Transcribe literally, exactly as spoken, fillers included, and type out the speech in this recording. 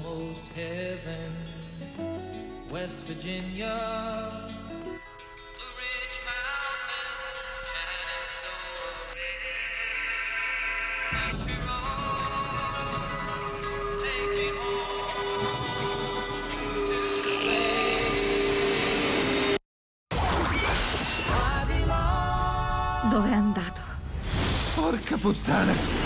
almost heaven. West Virginia, Blue Ridge Mountains, Shenandoah, country roads, take me home to the place I belong. Dove è andato? Porca puttana!